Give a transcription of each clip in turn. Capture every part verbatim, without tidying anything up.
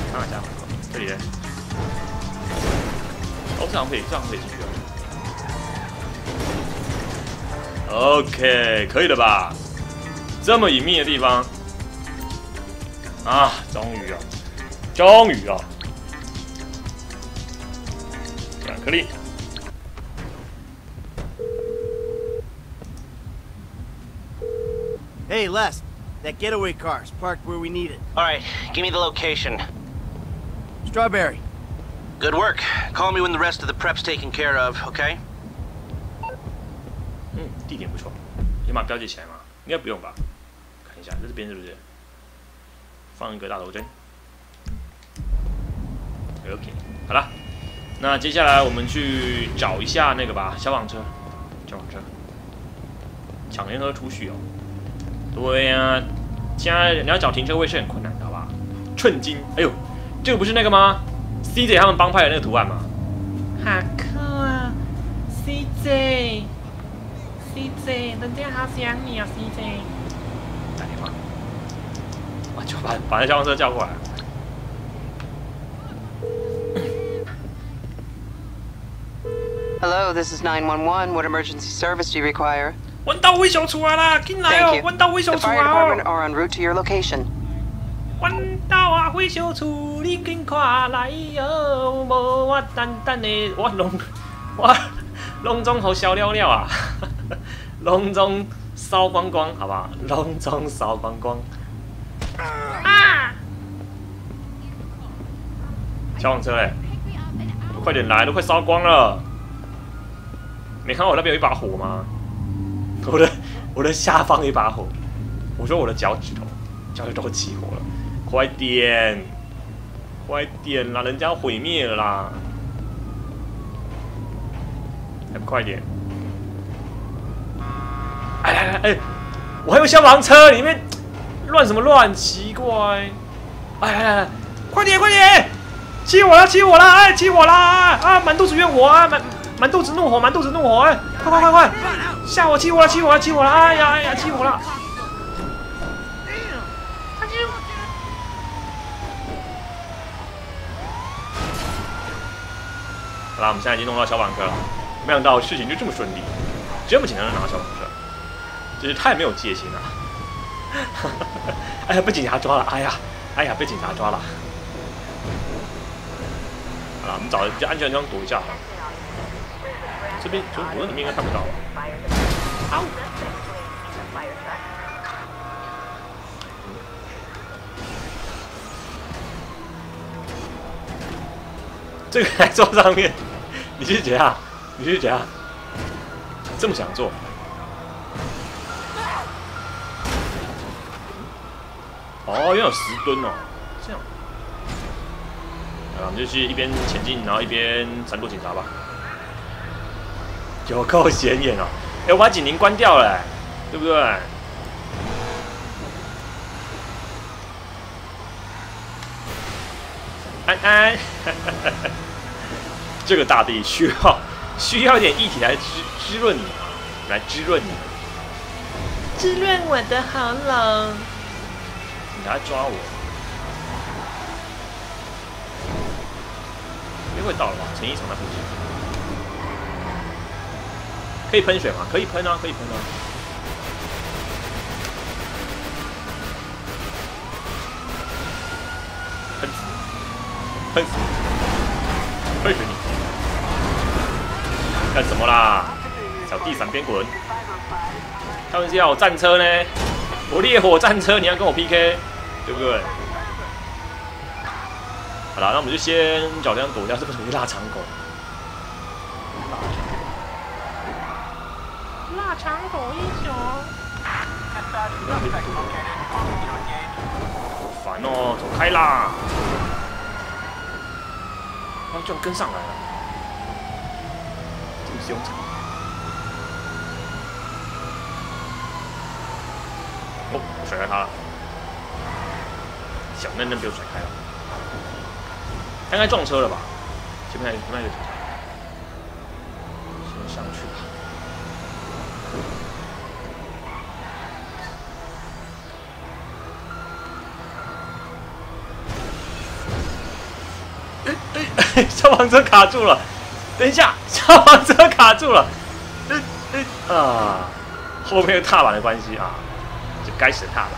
看一下，这里呢？哦，这样可以，这样可以进去了。OK， 可以了吧？这么隐秘的地方，啊，终于啊，终于啊！软颗粒。 Hey, Les, that getaway car's parked where we need it. All right, give me the location. Strawberry. Good work. Call me when the rest of the prep's taken care of, okay? 嗯，地点不错，有把它标记起来吗？应该不用吧？看一下，在这边是不是？放一个大头针。OK， 好了，那接下来我们去找一下那个吧，消防车，消防车，抢联合储蓄哦。 对呀、啊，现在你要找停车位是很困难的，好吧？寸金，哎呦，这个不是那个吗 ？C J 他们帮派的那个图案吗？ 好酷啊 ，C J，C J， 人家好想你啊 ，C J。 打电话，我就把把那消防车叫过来。 Hello, this is nine one one. What emergency service do you require? 弯道危险出来啦！进来哦，弯道危险 The 出来 fire 哦 department！ are en route to your location. 弯道啊，危险处，你赶快来哟！无我等等的， 我拢我拢总好烧了了啊！拢总烧光光，好不好？拢总烧光光。 啊！ 消防车嘞，快点来，都快烧光了！没看到我那边有一把火吗？ 我的我的下方有一把火，我说我的脚趾头，脚趾头起火了，快点，快点啦，人家要毁灭了啦，还不快点！哎来来哎，我还有消防车，里面乱什么乱，奇怪！哎来来来，快点快点，起我了起我了，哎起我啦！啊满肚子怨火啊满满肚子怒火满肚子怒火哎，快快快快！ 吓我！气我了！气我了！气我了！哎呀哎呀！气我了！好了，我们现在已经弄到消防车了。没想到事情就这么顺利，这么简单的拿到消防车，真是太没有戒心了。哎呀，被警察抓了！哎呀，哎呀，被警察抓了。好了，我们找比较安全的地方躲一下好了。这边从躲在里面应该看不到。 好，这个还坐上面，你是怎样？你是怎样？这么想做？哦，原来有十吨哦，这样。好了，我们就去一边前进，然后一边闪躲警察吧。有够显眼哦！ 哎，我把警铃关掉了，对不对？安安，这个大地需要需要一点液体来滋滋润你，来滋润你， 滋润我的喉咙。 你来抓我，约会到了吧？成衣厂那附近。 可以喷水吗？可以喷啊，可以喷啊。喷死！喷死！喷死你！干什么啦？小弟闪边滚！他们是要我战车呢，我烈火战车，你要跟我 P K， 对不对？好了，那我们就先找地方躲掉这个属于腊肠狗。 腊肠狗英雄， 烦哦，走开啦！他居然跟上来了，这么凶残！哦，甩开他了，小嫩嫩被我甩开了，他应该撞车了吧？前面还前面还有警察，先上去吧。 哎，消防车卡住了，等一下，消防车卡住了，呃呃啊，后面有踏板的关系啊，这该死的踏板。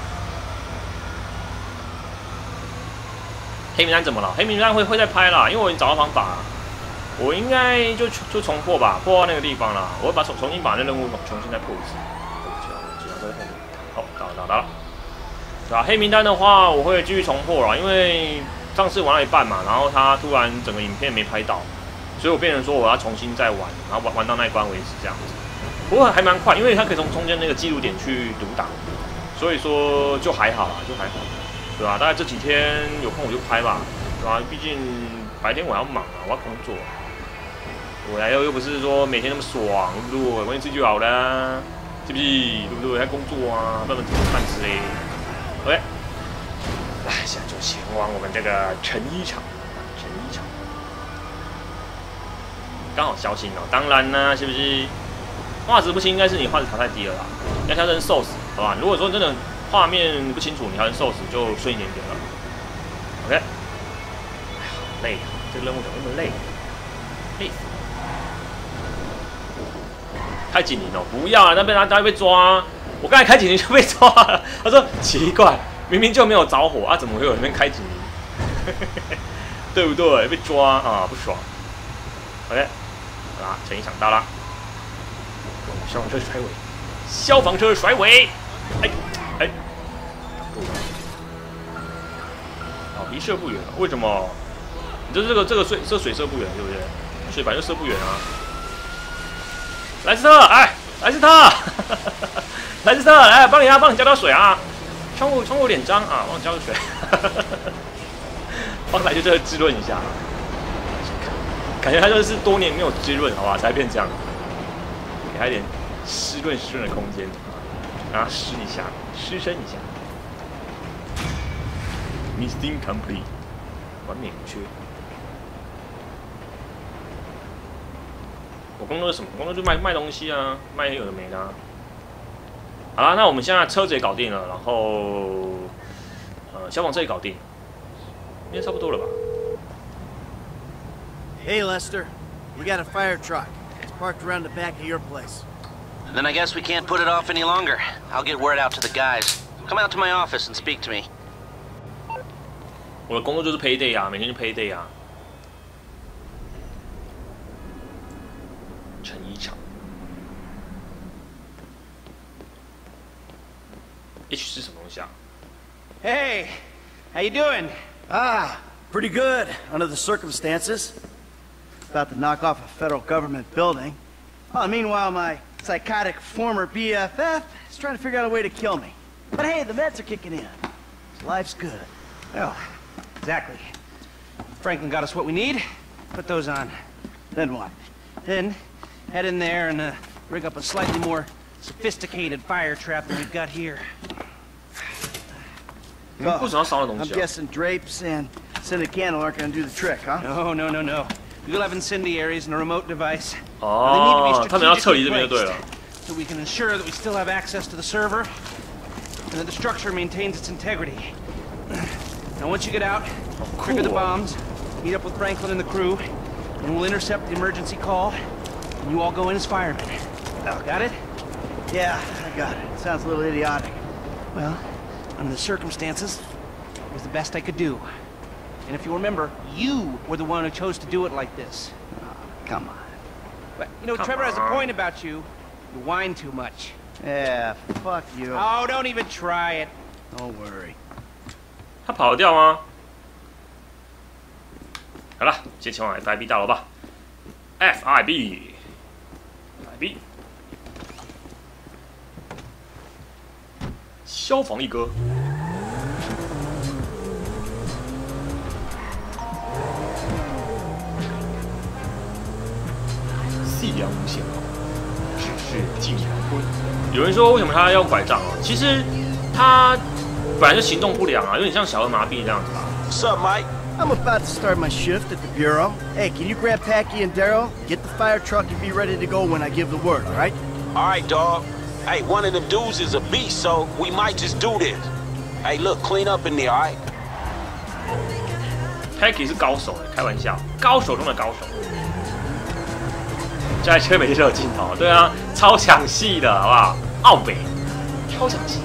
黑名单怎么了？黑名单会会再拍啦，因为我已经找到方法了。我应该就就重破吧，破到那个地方啦。我会把重重新把那任务重新再破一次。对不起啊，警察在后面。好，打了打了打了。对啊，黑名单的话，我会继续重破啦，因为上次玩到一半嘛，然后他突然整个影片没拍到，所以我变成说我要重新再玩，然后玩玩到那一关为止这样子。不过还蛮快，因为它可以从中间那个记录点去读档，所以说就还好啦，就还好。对吧、啊？大概这几天有空我就拍吧，对吧、啊？毕竟白天我要忙啊，我要工作。我又又不是说每天那么爽，对不对？玩一次就好了，是不是？对不对？还工作啊，慢慢煮饭吃嘞。OK， 来，现在就前往我们这个成衣厂，成衣厂。刚好小心哦。当然呢，是不是？画质不清，应该是你画质调太低了啦，要调成 source， 好吧？如果说真的。画面不清楚，你调成瘦死就顺一点点了。OK， 哎，好累啊！这个任务怎么那么累？累死了！开警铃哦，不要啊！那被他他会被抓。我刚才开警铃就被抓了。他说奇怪，明明就没有着火啊，怎么会有人边开警铃？对不对？被抓啊，不爽。OK， 好啦，成衣厂到啦。消防车甩尾，消防车甩尾，哎。哎，挡住了！哦，离射不远，为什么？你这这个这个水射水射不远，对不对？水板就射不远啊！莱斯特，哎，莱斯特，莱斯特，来帮你啊，帮你浇浇水啊！窗户窗户有点脏啊，帮我浇个水。方来就这个滋润一下，感觉他就是多年没有滋润，好吧，才变这样。给他一点湿润湿润的空间。让它湿一下，湿身一下。Mission complete， 完美无缺。我工作是什么？工作就卖卖东西啊，卖有的没的、啊。好啦，那我们现在车子也搞定了，然后呃消防车也搞定，应该差不多了吧 Hey Lester, we got a fire truck. It's parked around the back of your place. Then I guess we can't put it off any longer. I'll get word out to the guys. Come out to my office and speak to me. 我的工作就是 payday 啊，每天就 payday 啊。成衣厂 ，H 是什么东西啊 Hey, how you doing? Ah, pretty good under the circumstances. About to knock off a federal government building. Oh, meanwhile, my psychotic former B F F is trying to figure out a way to kill me. But hey, the meds are kicking in. Life's good. Well, exactly. Franklin got us what we need. Put those on. Then what? Then, head in there and uh, rig up a slightly more sophisticated fire trap than we've got here. 为什么要烧那东 I'm 西啊？ guessing drapes and scented candle aren't gonna do the trick, huh? No, no, no, no. We'll have incendiaries and a remote device. 哦，他们要撤离这边就对了。 So we can ensure that we still have access to the server and that the structure maintains its integrity. Now, once you get out, trigger the bombs, meet up with Franklin and the crew, and we'll intercept the emergency call, and you all go in as firemen. Got it? Yeah, I got it. Sounds a little idiotic. Well, under the circumstances, it was the best I could do. And if you remember, you were the one who chose to do it like this. Oh, come on. But, you know, Come Trevor has a on. point about you. You whine too much. Yeah, fuck you. Oh, don't even try it. Don't worry. 他跑得掉吗？好了，先前往 F I B 大楼吧。F I B，F I B， 消防一哥。夕阳无限好，只是近黄昏。有人说为什么他要拐杖啊？其实他本来就行动不良啊，有点像小儿麻痹这样子吧。 What's up, Mike? I'm about to start my shift at the Bureau. Hey, can you grab Packy and Daryl? Get the fire truck and be ready to go when I give the word, all right? All right, dog. Hey, one of them dudes is a beast, so we might just do this. Hey, look, clean up in there, all right? Peggy 是高手哎，开玩笑，高手中的高手。这台车每天都有镜头，对啊，超抢戏的好不好？奥北，超抢戏。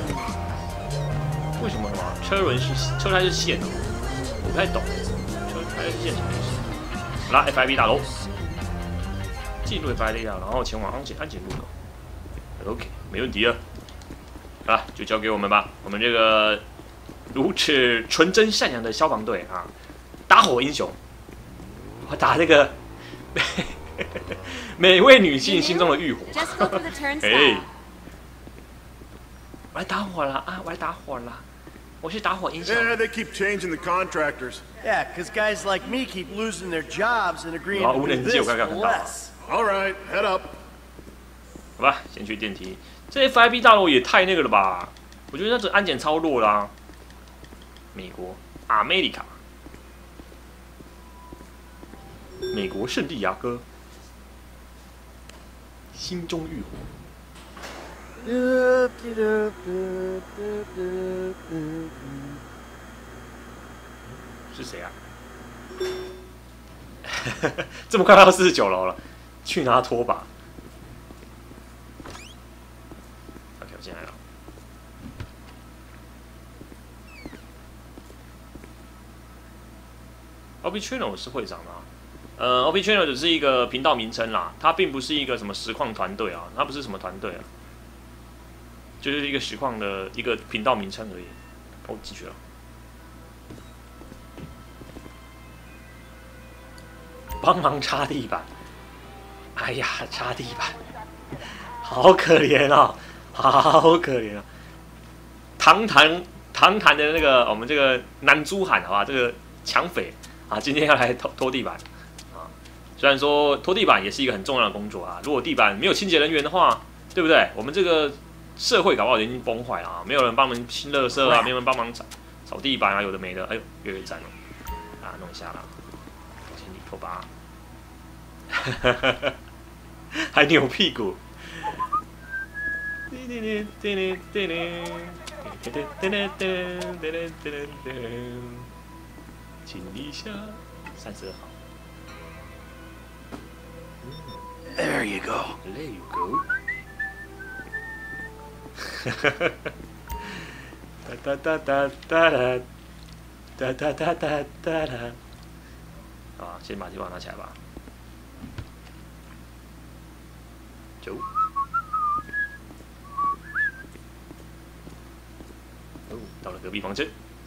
为什么什么车轮是车胎是线的？我不太懂，车胎是线什么意思？好啦 ，F I B 大楼，进入 F I B 大楼，然后前往安检安检入口。OK， 没问题了。好啦，就交给我们吧，我们这个如此纯真善良的消防队啊，打火英雄，我打那个每位女性心中的欲火。哎，我来打火了啊！我来打火了。我是打火英雄。 Yeah, they keep changing the contractors. Yeah, because guys like me keep losing their jobs and agreeing 啊， to 无 do 人机我 this 刚刚 for 看到了。 less. All right, head up. 好吧，先去电梯。这 F I B 大楼也太那个了吧？我觉得那这安检超弱啦、啊。美国，America， 美国圣地亚哥，心中欲火。 是谁啊？这么快到四十九楼了，去拿拖把。OK， 我进来了。O B Channel 是会长吗？呃 ，O B Channel 只是一个频道名称啦，它并不是一个什么实况团队啊，它不是什么团队啊。 就是一个实况的一个频道名称而已。哦，进去了。帮忙擦地板。哎呀，擦地板，好可怜哦，好可怜啊！堂堂堂堂的那个我们这个男猪汉，好吧，这个抢匪啊，今天要来拖拖地板啊。虽然说拖地板也是一个很重要的工作啊，如果地板没有清洁人员的话，对不对？我们这个 社会搞不好已经崩坏了啊！没有人帮忙清垃圾啊，没有人帮忙扫扫地板啊，有的没的。哎呦，越来越赞了啊！弄一下啦，先理拖把，还扭屁股。亲一下，三十二号。 There you go. There you go. 哒哒哒哒哒哒哒哒哒哒哒哒。啊，先把这把拿起来吧。走。哦，到了隔壁房间。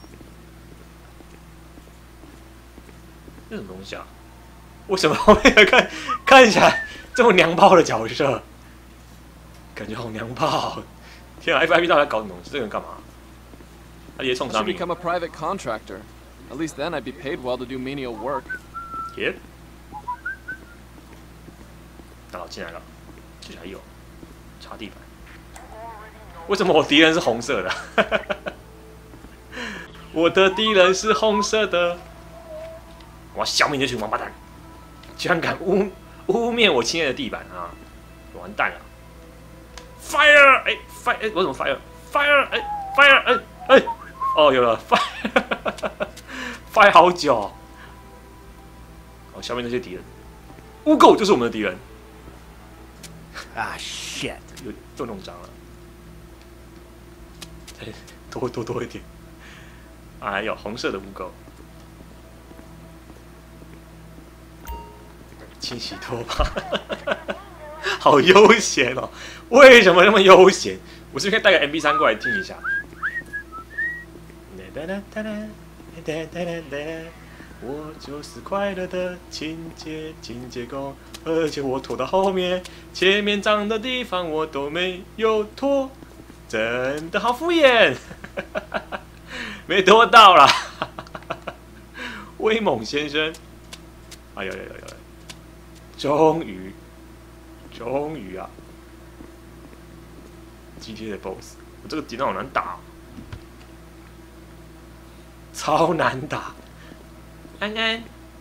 这什么东西啊？为什么后面看看起来这么娘炮的角色？感觉好娘炮！天啊 ，F I B 到底在搞什么东西？这个人干嘛？他直接冲上 I 面。 should become a private contractor. At least then I'd be paid well to do menial work. 耶！大佬进来了，这里还有擦地板。为什么我敌人是红色的？我的敌人是红色的。我要消灭这群王八蛋！居然敢污污蔑我亲爱的地板啊！完蛋了 ！Fire！ 哎 ，fire！ 哎，我怎么 fire？Fire！ 哎 ，fire！ 哎哎，哦，有了 fire！Fire 好久。好，消灭那些敌人。污垢就是我们的敌人。 Ah, shit. 又又弄脏了，再多多多一点。啊，还有红色的污垢。清洗拖把，好悠闲哦！为什么那么悠闲？我是不是可以带个 M P 三过来听一下？我就是快乐的清洁清洁工，而且我拖到后面，前面脏的地方我都没有拖，真的好敷衍，没拖到啦，威猛先生，哎呦呦呦呦，终于，终于啊，今天的 B O S S， 我这个敌人好难打、哦，超难打。 安安，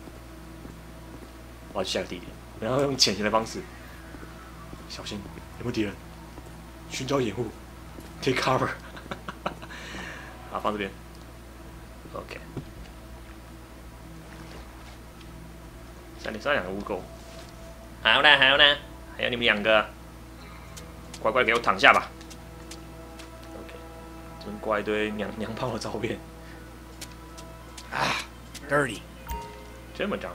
我要去下个地点，然后用潜行的方式，小心有没有敌人，寻找掩护 ，take cover， 好，放这边 ，OK， 三点三两个污垢。还有呢，还有呢，还有你们两个，乖乖给我躺下吧。OK， 这边挂一堆娘娘炮的照片。 啊 ，dirty。 这么脏。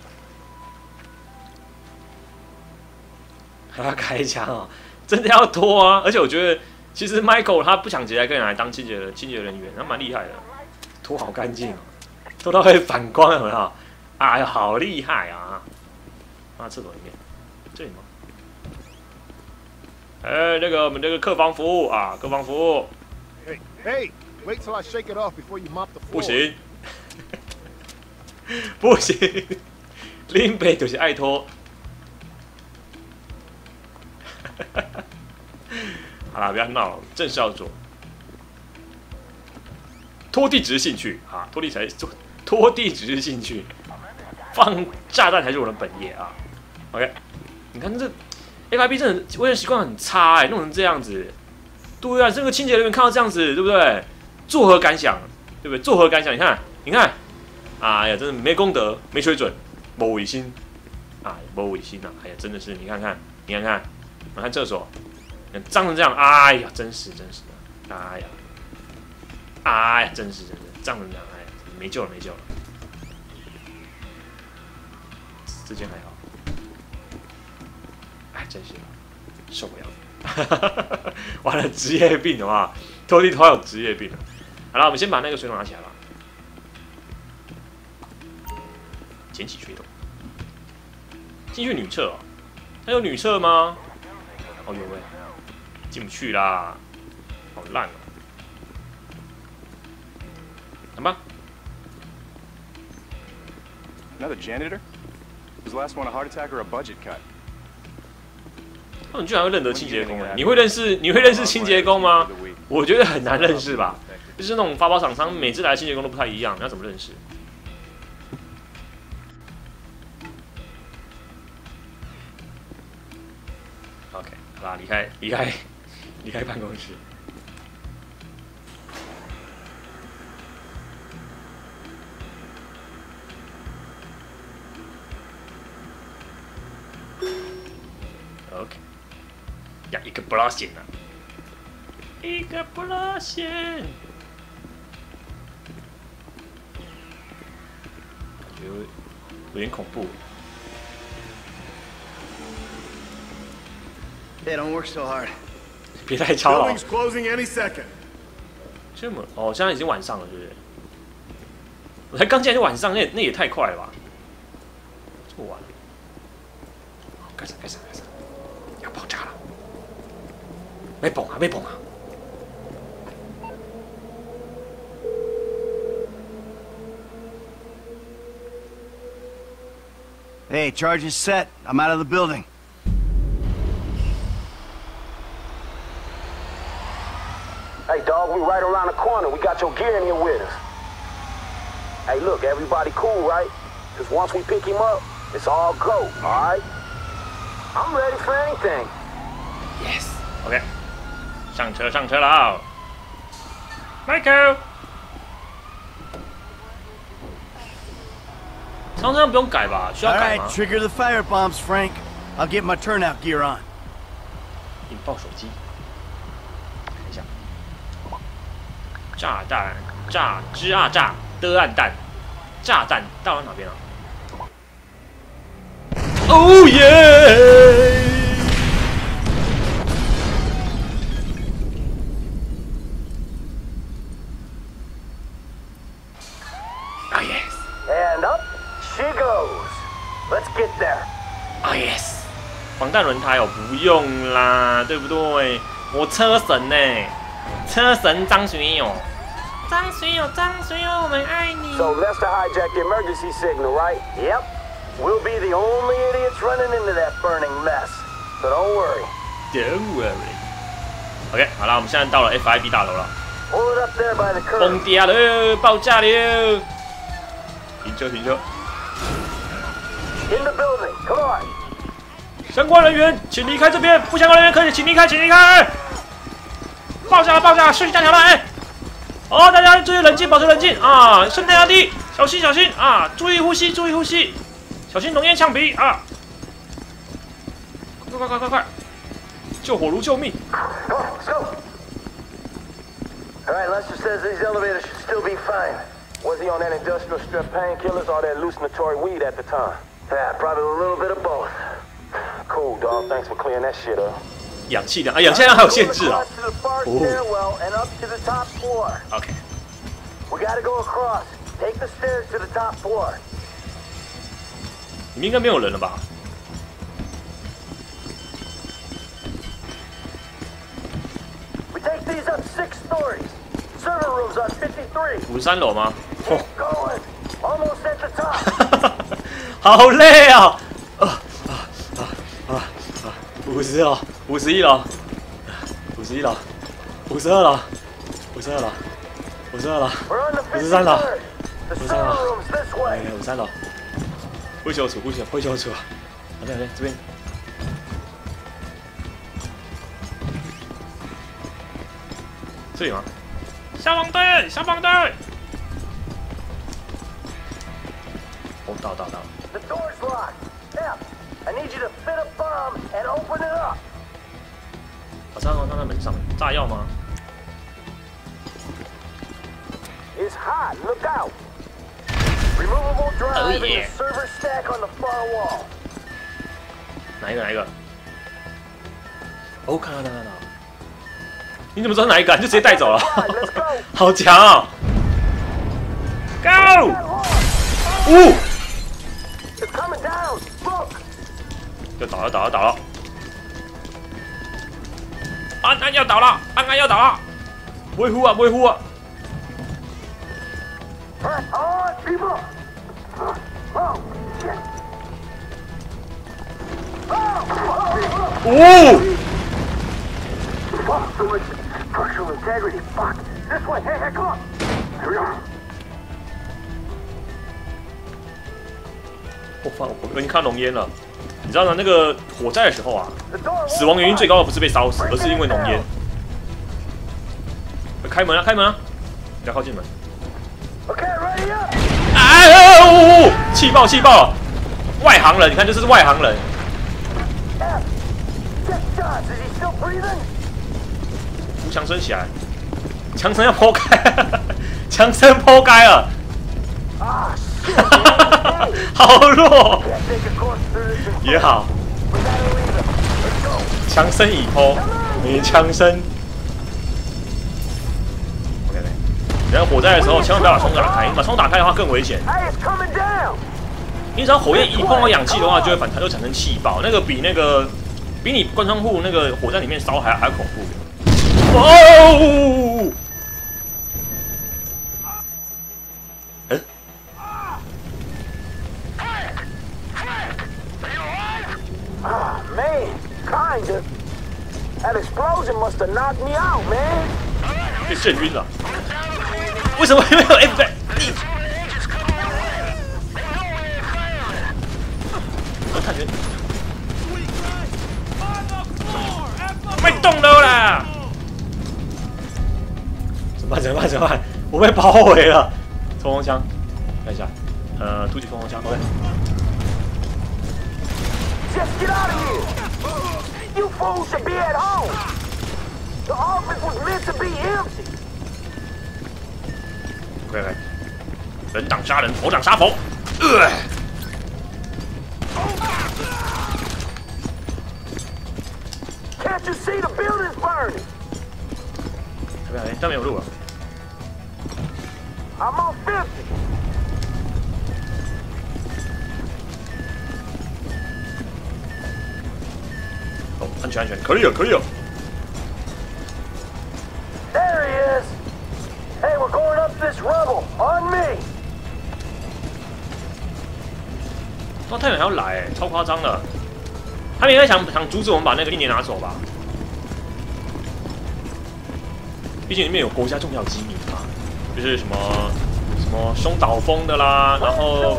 还要开枪哦，真的要拖啊！而且我觉得，其实 Michael 他不想直接跟人来当清洁的清洁人员，他蛮厉害的，拖好干净哦，拖到会反光，有没有？哎呀，好厉害啊！放在厕所里面，这里吗？哎，那个我们这个客房服务啊，客房服务。 Hey, hey, wait till I shake it off before you mop the floor. 不行，不行，林北就是爱拖。好啦，不要闹了，正事要做。拖地只是兴趣啊，拖地才是拖地只是兴趣，放炸弹才是我的本业啊。OK， 你看这 F I B 真的卫生习惯很差哎、欸，弄成这样子。对啊，这个清洁人员看到这样子，对不对？作何感想？对不对？作何感想？你看，你看，哎呀，真的没公德，没水准，没卫生，啊，没卫生啊！哎呀，真的是，你看看，你看看。我看厕所，脏成这样，哎呀，真是真是的，哎呀，哎呀，真是真是脏成这样，哎呀，没救了没救了。这件还好，哎，真是受不了，完了职业病的话，拖地拖有职业病了。好了，我们先把那个水桶拿起来吧，捡起水桶，进去女厕哦，还有女厕吗？哦呦喂，进不去啦，好烂哦！来吧。 Another janitor? Was the last one a heart attack or a budget cut? 他们居然会认得清洁工哎！你会认识你会认识清洁工吗？我觉得很难认识吧。就是那种发包厂商，每次来的清洁工都不太一样，你要怎么认识？ OK， 好啦，离开，离开，离开办公室。OK， 呀，一个不拉线啊，一个不拉线，感觉有点恐怖。 Hey, don't work so hard. 别太吵了。 Building's closing any second. 这么哦，现在已经晚上了，是不是？我才刚进来就晚上，那那也太快了吧？这么晚了。开始，开始，开始，要爆炸了！没崩啊，没崩啊！ Hey, charge is set. I'm out of the building. Hey, dog, we right around the corner. We got your gear in here with us. Hey, look, everybody cool, right? Because once we pick him up, it's all go, all right? I'm ready for anything. Yes. OK， 上车，上车了 ，Michael。常常不用改吧？需要 All 改 right, 吗？ trigger the fire bombs, Frank. I'll get my turnout gear on. 引爆手机。 看一下，炸弹，炸之啊炸的暗弹，炸弹到了哪边啊？哦耶！啊 yes！ And up she goes. Let's get there. 啊 yes！ 防弹轮胎哦，不用啦，对不对？我车神呢，车神张学友。 张学友，张学友，我们爱你。 So Lester hijacked the emergency signal, right? Yep. We'll be the only idiots running into that burning mess. So don't worry. Don't worry. OK， 好了，我们现在到了 F I B 大楼了。 Hold it up there by the curb. 崩跌了，爆炸了！停车，停车！ In the building. Come on. 相关人员请离开这边，不相关人员可以请离开，请离开！爆炸了，爆炸了，顺序大条了，哎！ 哦，大家注意冷静，保持冷静啊！声带压低，小心小心啊！注意呼吸，注意呼吸， 小心浓烟呛鼻啊！快快快快快！救火炉救命！ Let's go. All right, Lester says these elevators should still be fine. Was he on that industrial strip painkillers or that hallucinatory weed at the time? Yeah, probably a little bit of both. Cool, dog. Thanks for clearing that shit up. 氧气量啊，氧气量还有限制啊。 Oh. And up to the top floor. OK。 We gotta go across. Take the stairs to the top floor. 里面应该没有人了吧？ We take these up six stories. Server rooms on fifty-three. 五十三楼吗？ Keep going. Almost at the top. 好累啊！啊啊啊啊啊！五十楼，五十一楼，五十一楼，五十二楼，五十二楼，五十二楼，五十三楼，五十三楼，哎，五十三楼。会修处，会修，会修处。啊，对对，这边。这里吗？消防队，消防队！哦，到到到。 The door's locked. F, I need you to fit a bomb and open it up. 好像放在门上，炸药吗 It's hot. Look out. Removable drive Oh, and the yeah. server stack on the far wall. 哪一个？哪一个？哦，看到看到看到。你怎么知道哪一个？你就直接带走了，好强啊 ！Go！ 呜！ It's coming down. Look. 要倒了，倒了，倒了！安安要倒了，安安要倒了！维护啊，维护啊！ All right, people. Oh, shit. Oh, 呜！ Fuck, so much structural integrity. Fuck. This way. Hey, hey, come on. Here we are. 我放，我已经看到浓烟了。你知道吗？那个火灾的时候啊，死亡原因最高的不是被烧死，而是因为浓烟。开门啊，开门啊！不要靠近门。 Okay, ready up. 哎哦！气爆，气爆！外行人，你看，这是外行人。 F, check shots. Is he still breathing? 扶强生起来，强生要剖开，强生剖开了。 Ah, shit. 好弱， Can't take a course through this. 也好。 We gotta leave him. Let's go. 强生已剖，没强生。OK OK，然后火灾的时候千万不要把窗打开，你把窗打开的话更危险。 Hey, it's coming down. 你只要火焰一碰到氧气的话，就会反弹，就产生气爆，那个比那个比你关窗户那个火在里面烧还还恐怖。哦！哎。 Ah, man, kinda. That explosion must have knocked me out, man. 被震晕了。为什么没有 F 在？你。我感觉。被动了啦！怎么办？怎么办？怎么办？我被包围了。冲锋枪，看一下。呃，突击冲锋枪 ，OK。 Just get out of here! You fools should be at home! The office was meant to be empty! 快快！人挡杀人，佛挡杀佛。呃 Can't you see the building's burning? 这边这边有路了。 I'm on fifty. 哦，安全安全，可以了可以了。 There he is! Hey, we're going up this rubble. On me! 哇，太远还要来，哎，超夸张的。他们应该想想阻止我们把那个一年拿走吧？毕竟里面有国家重要机密嘛，就是什么什么松岛枫的啦，然后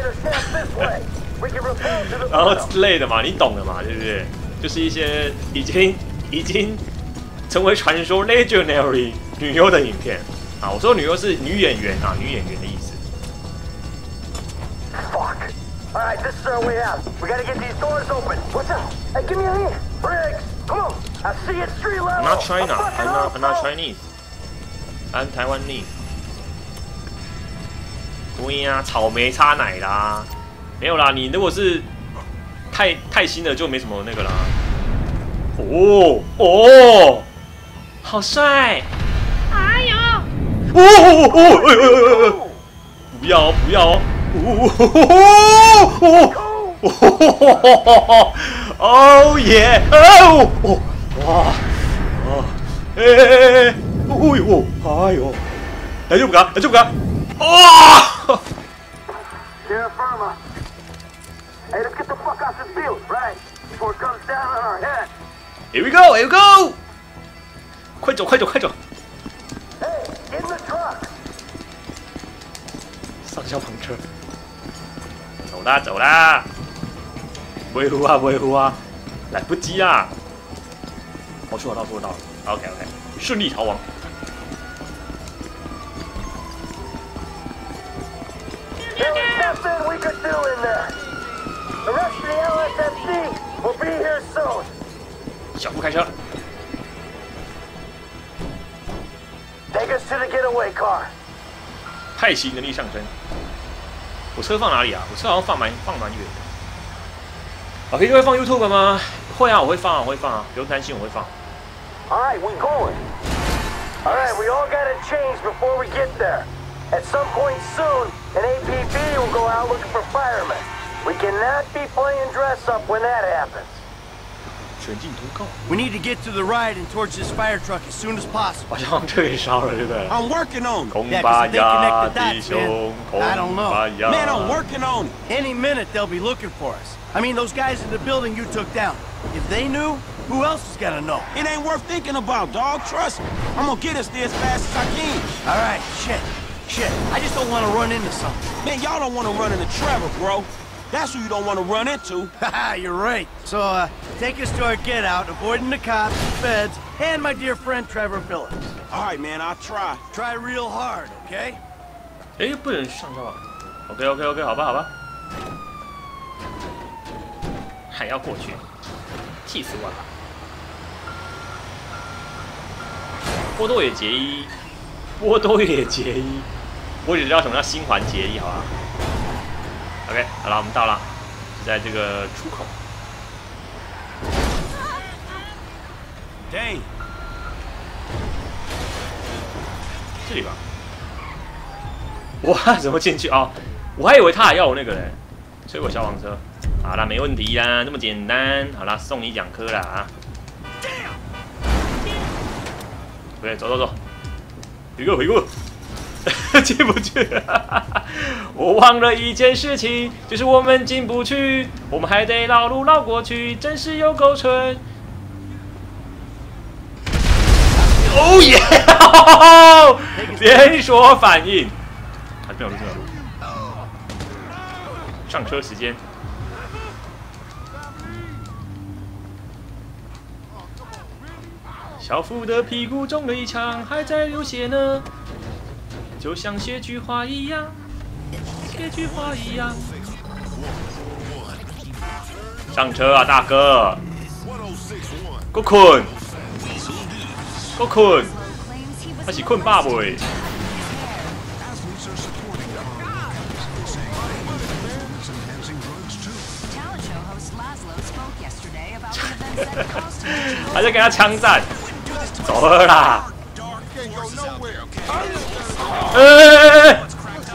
然后之类的嘛，你懂的嘛，对不对？就是一些已经已经成为传说 legendary 女优的影片啊。我说女优是女演员啊，女演员的意思。 Fuck. All right, this is our way out. We gotta get these doors open. What's up? Hey, give me a hand. Briggs, come on. I see it street level. I'm not China. I'm not. I'm not Chinese. I'm Taiwanese.对呀、啊，草莓擦奶啦，没有啦。你如果是太太新的，就没什么那个啦。哦哦，好帅！ 哎呦！ 哦哦哦！哎哎哎哎！不要不要！哦哦哦！哦耶！哦哦哇！哦哎哎哎哎！哦呦！哎呦！大丈夫か？大丈夫か？哦！ Terra firma. Hey, let's get the fuck out this field, right? Before it comes down on our head. Here we go, here we go! 快走，快走，快走！ Hey, in the truck. 上消防车。走啦，走啦！不会呼啊，不会呼啊！来不及啊！我出我到，出我到了。OK OK， 顺利逃亡。 There's nothing we could do in there. The rest of the L S M C will be here soon. 小夫开车。 Take us to the getaway car. 派系能力上升。我车放哪里啊？我车好像放蛮放蛮远的。OK， 就会放 YouTube 吗？会啊，我会放啊，我会放啊，不用担心，我会放。 All right, we going. All right, we all gotta change before we get there. At some point soon, an A P B will go out looking for firemen. We cannot be playing dress up when that happens. 全境通告。 We need to get to the ride and towards this fire truck as soon as possible. 把消防车给烧了，对不对？ I'm working on it. 空 Yeah, 巴 'cause they 呀， connect the 弟 dots, 兄， man. I don't 空 know. 巴呀。 Man, I'm working on it. Any minute they'll be looking for us. I mean, those guys in the building you took down. If they knew, who else is gonna know? It ain't worth thinking about, dog. Trust me. I'm gonna get us there as fast as I can. All right, shit. Shit, I just don't want to run into something. Man, y'all don't want to run into Trevor, bro. That's who you don't want to run into. Haha, you're right. So, uh, take us to our get out, avoiding the cops, feds, and my dear friend Trevor Phillips. All right, man, I'll try. Try real hard, okay? 哎，不能上交啊。OK OK OK， 好吧好吧。还要过去，气死我了！波多野结衣，波多野结衣，我只知道什么叫新环结衣，好吧 ？OK， 好了，我们到了，就在这个出口。 Dang， 这里吧。哇，怎么进去啊、哦？我还以为他还要我那个嘞，吹我消防车。好啦，没问题啦，这么简单。好啦，送你两颗啦啊！对，走走走，回过回过，进不去。我忘了一件事情，就是我们进不去，我们还得绕路绕过去，真是有够蠢。哦耶！连锁反应，还没有路，这条路。上车时间。小夫的屁股中了一枪，还在流血呢，就像写句话一样，写句话一样。上车啊，大哥！够困，够困，还是困饱未？还在跟他枪战。走了啦！哎哎哎！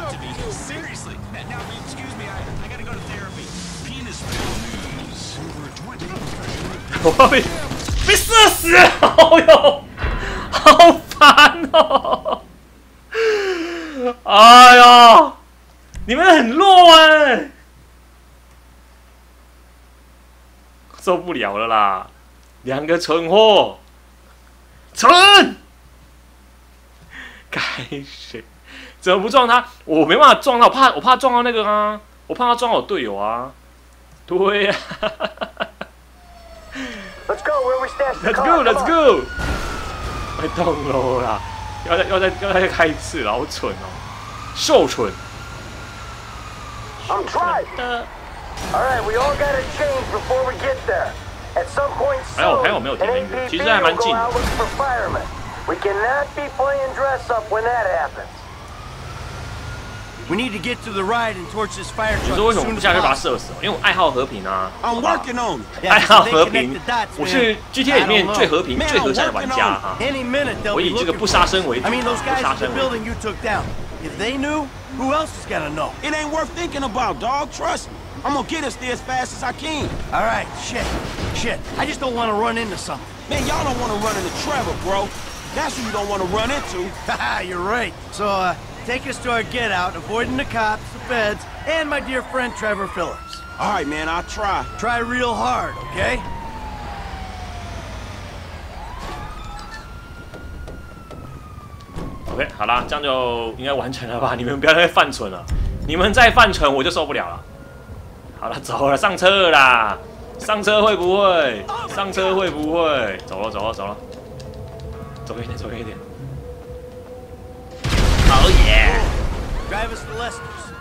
我要被被射死！哦哟，好烦哦！哎呀，你们很弱哎，受不了了啦！两个蠢货。蠢！该谁？怎么不撞他？我没办法撞到，我怕我怕撞到那个啊！我怕他撞到我队友啊！对呀、啊、 ！Let's go, where we stash the car. Let's go, let's go. 快动喽啦！要再要再要再开一次了，好蠢哦，受蠢。 I'm trying. 的 All right, we all gotta change before we get there. At some point soon, an A P B will go out looking for firemen. We cannot be playing dress up when that happens. We need to get to the ride and torch this fire 你 truck 说为 as 什么 soon 不 as 下去把它 possible. 射死？因为我爱好和平啊。 I'm working on it. Yeah, 爱好 they 和 connect 平 the dots,， 我 man. 是 G T A 里 I 面 don't 最 know. 和平、 Man, 最 I'm 和善的 working 玩 on 家 it. 啊！ Any minute they'll 我 be 以这个 looking 不 for 杀 us. 生为主 I mean, 啊， those 不 guys 杀 in the 生为主。 building you took down. If they knew, who else was gonna know? It ain't worth thinking about, dog. Trust me. I'm gonna get us there as fast as I can. All right, shit, shit. I just don't want to run into something. Man, y'all don't want to run into Trevor, bro. That's who you don't want to run into. Haha, you're right. So, uh, take us to our get out, avoiding the cops, the feds, and my dear friend Trevor Phillips. All right, man, I'll try. Try real hard, okay? OK， 好啦，这样就应该完成了吧？你们不要再犯蠢了，你们再犯蠢我就受不了了。好了，走了，上车了啦！上车会不会？上车会不会？走了，走了，走了，走远一点，走远一点。Oh yeah！ Drive us to Lester's.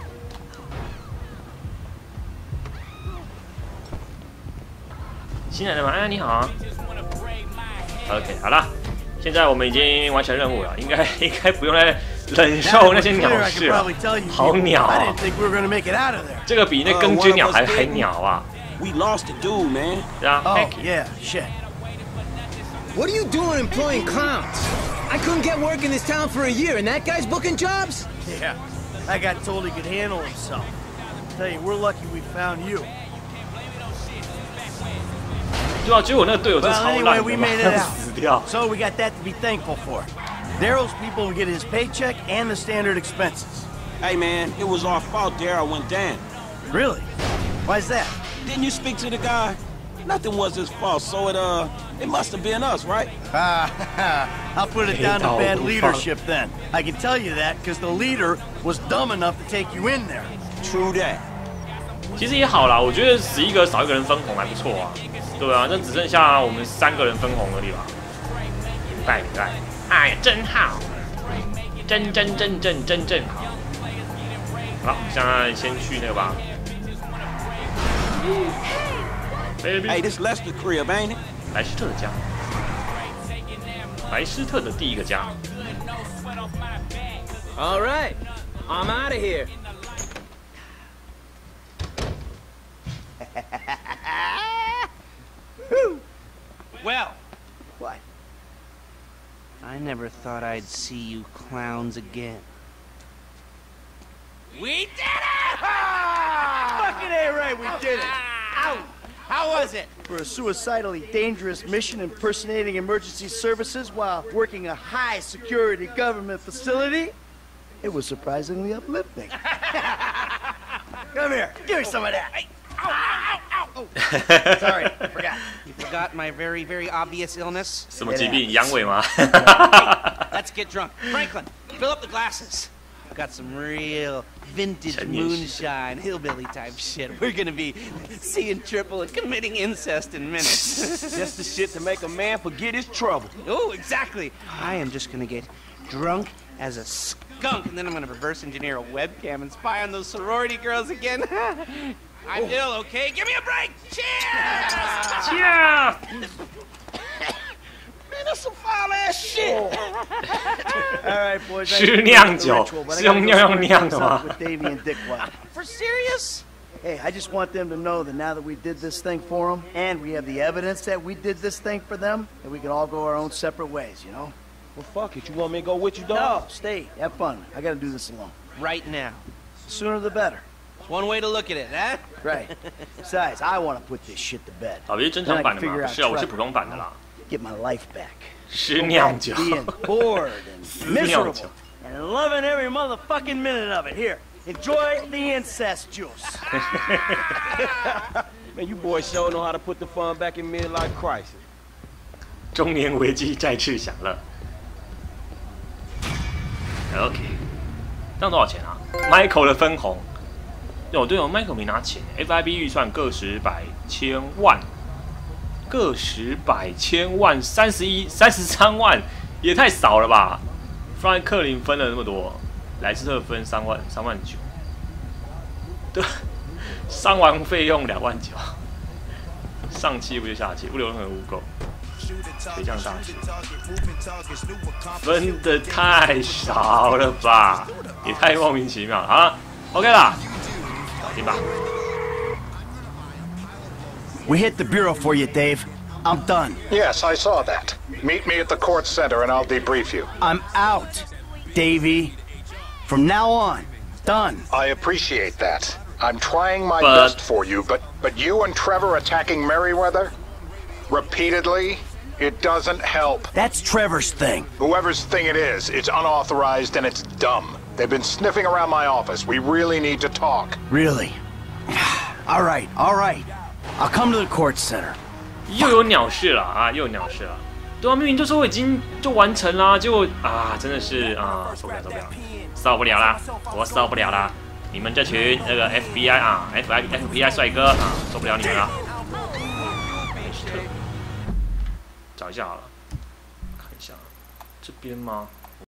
新来的吗？哎，你好。OK， 好了。现在我们已经完成任务了，应该应该不用再忍受那些鸟事了。好鸟啊！这个比那耕织鸟还还鸟啊！ We lost a dude, man. 对啊 Oh yeah, shit. What are you doing employing clowns? I couldn't get work in this town for a year, and that guy's booking jobs? Yeah, I got told he could handle himself. Tell you, we're lucky we found you. 对啊，结果那个队友真的 Well, 超 anyway, 烂 we 的 made it 嘛， out. 死掉。 So we got that to be thankful for. Daryl's people will get his paycheck and the standard expenses. Hey, man, it was our fault Daryl went down. Really? Why's that? Didn't you speak to the guy? Nothing was his fault, so it, uh, it must have been us, right? Ah, I'll put it down to bad leadership then. I can tell you that because the leader was dumb enough to take you in there. True that. 其实也好啦，我觉得十一个少一个人分红还不错啊。对啊，那只剩下我们三个人分红而已吧。明白明白。哎呀，真好，真真真真真真好。好，现在先去那个吧。 Hey, this Lester crib, ain't it? 莱斯特的家，莱斯特的第一个家。 All right, I'm out of here. Well, What? I never thought I'd see you clowns again. We did it! Fucking A right, we did it. Ow! How was it? For a suicidally dangerous mission impersonating emergency services while working a high security government facility, it was surprisingly uplifting. Come here, give me some of that. Ow, ow, ow, ow. Oh, sorry, I forgot. You forgot my very, very obvious illness? 什么疾病？阳痿吗？ Let's get drunk. Franklin, fill up the glasses. I've got some real vintage moonshine, hillbilly type shit. We're gonna be seeing triple and committing incest in minutes. Just the shit to make a man forget his trouble. Oh, exactly. I am just gonna get drunk as a skunk, and then I'm gonna reverse engineer a webcam and spy on those sorority girls again. I'm ill, okay? Give me a break! Cheers! Cheers! Man, that's some foul ass shit. All right, boys. 是酿酒，是用尿用酿的吗？ With Davey and Dickwad. For serious? Hey, I just want them to know that now that we did this thing for them, and we have the evidence that we did this thing for them, that we can all go our own separate ways, you know? Well, fuck it. You want me to go with you, No, dog? stay. Have fun. I gotta do this alone. Right now. The sooner the better. One way to look at it, huh? Right. Besides, I want to put this shit to bed. 啊，不是正常版的吗？不是啊，我是普通版的啦。 Get my life back. 是酿酒。 Being bored and 是酿酒。 miserable and loving every motherfucking minute of it. Here, enjoy the incest juice. Man, you boys sure know how to put the fun back in midlife crisis. 中年危机再次响了。OK， 这样多少钱啊 ？Michael 的分红。哦，对哦 ，Michael 没拿钱。F I B 预算个十百千万，个十百千万，三十一、三十三万，也太少了吧？弗兰克林分了那么多，莱斯特分三万三万九，对， 伤亡费用两万九，上气不接下气，不留任何污垢。水降大气，分的太少了吧？也太莫名其妙了啊 ！OK 啦，搞定吧。 We hit the bureau for you, Dave. I'm done. Yes, I saw that. Meet me at the court center and I'll debrief you. I'm out, Davey. From now on, done. I appreciate that. I'm trying my but... best for you, but but you and Trevor attacking Merriweather repeatedly, it doesn't help. That's Trevor's thing. Whoever's thing it is, it's unauthorized and it's dumb. They've been sniffing around my office. We really need to talk. Really? All right, all right. I'll come to the court center. 又有鸟事了啊！又有鸟事了。对啊，明明就说我已经就完成啦，结果啊，真的是啊，受不了，受不了，受不了啦！我受不了啦！你们这群那个 F B I 啊 ，F I F B I 帅哥啊，受不了你们了。找一下好了，看一下这边吗？